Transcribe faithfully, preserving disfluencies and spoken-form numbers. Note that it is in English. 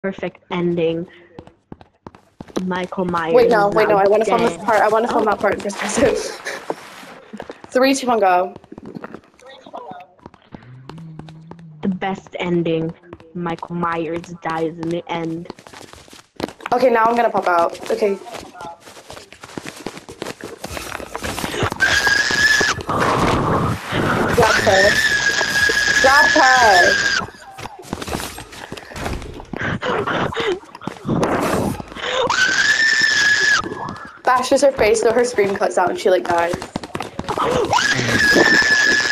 perfect ending. Michael Myers. Wait, no, is wait, no. now I want to film dead. this part. I want to film Oh. that part in perspective. Three, two, one, go. The best ending. Michael Myers dies in the end. Okay, now I'm gonna pop out. Okay. Grab her. Grab her. Bashes her face so her screen cuts out and she like dies.